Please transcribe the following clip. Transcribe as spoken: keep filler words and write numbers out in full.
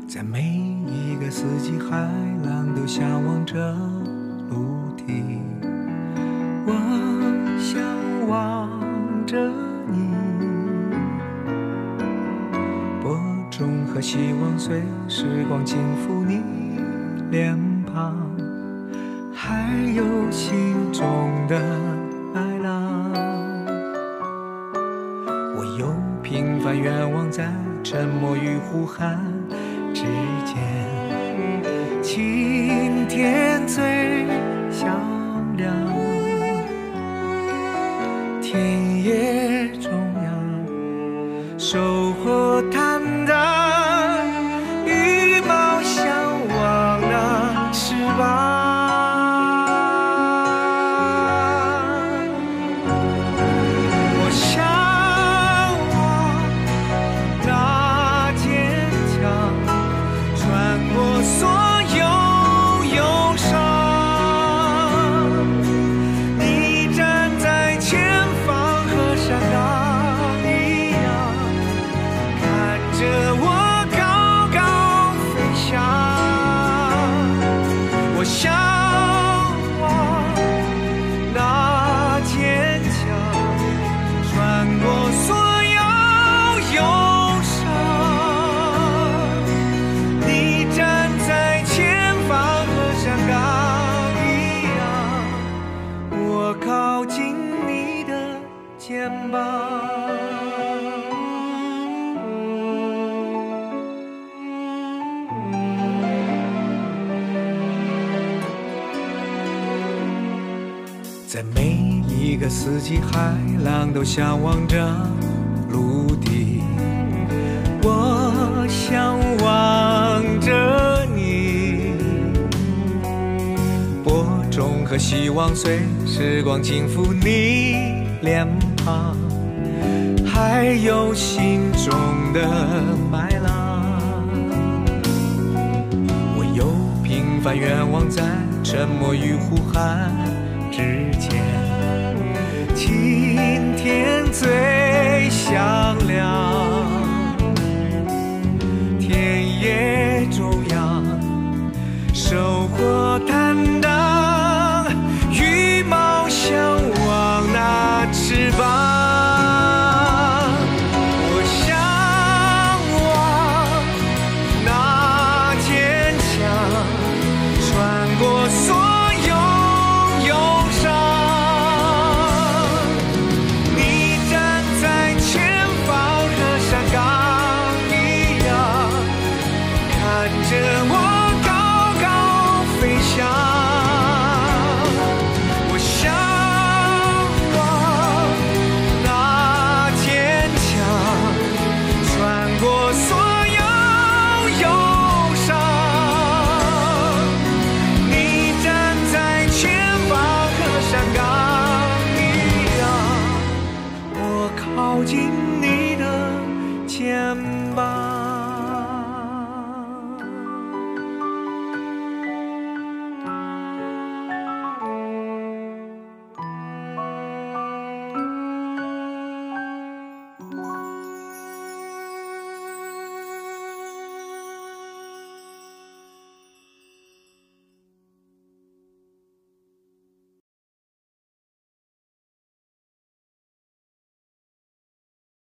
在每一个四季，海浪都向往着陆地。我向往着你，播种和希望随时光轻抚你脸庞，还有心中的白浪。我有平凡愿望，在沉默与呼喊之间，晴天最响亮，田野中央收获坦荡，羽毛向往那翅膀。我向往那坚强，穿过所有忧伤。你站在前方，和山岗一样，看着我高高飞翔。我向往那坚强，穿过所有忧伤。你站在前方，和山岗一样，我靠近你的肩膀。在每一个四季，海浪都向往着陆地。我向往着你，播种和希望随时光轻抚你脸庞，还有心中的白浪。我有平凡愿望，在沉默与呼喊之间，晴天最响亮，田野中央收获坦荡，羽毛向往那翅膀。我向往那坚强，穿过所有忧伤。你站在前方，和山岗一样，看着我